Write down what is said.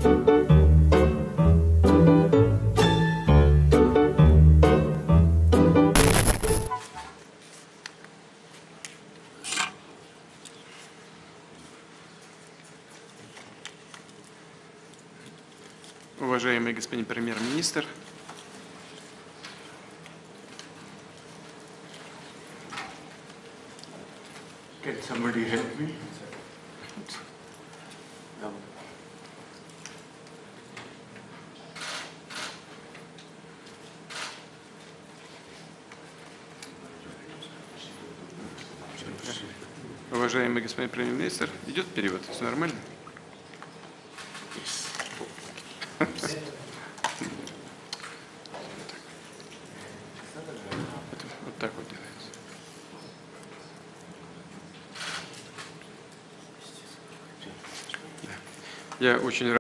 Уважаемый господин премьер-министр, Can somebody help me? уважаемый господин премьер-министр, идет перевод? Все нормально? Вот так вот делается. Я очень рад.